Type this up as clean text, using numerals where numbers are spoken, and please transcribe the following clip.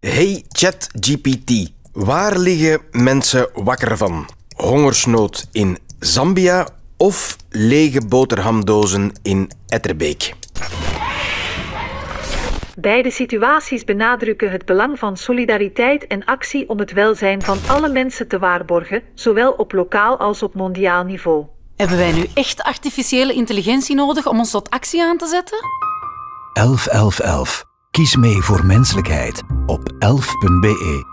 Hey ChatGPT, waar liggen mensen wakker van? Hongersnood in Zambia of lege boterhamdozen in Etterbeek? Beide situaties benadrukken het belang van solidariteit en actie om het welzijn van alle mensen te waarborgen, zowel op lokaal als op mondiaal niveau. Hebben wij nu echt artificiële intelligentie nodig om ons tot actie aan te zetten? 11 11 11. Kies mee voor menselijkheid op 11.be.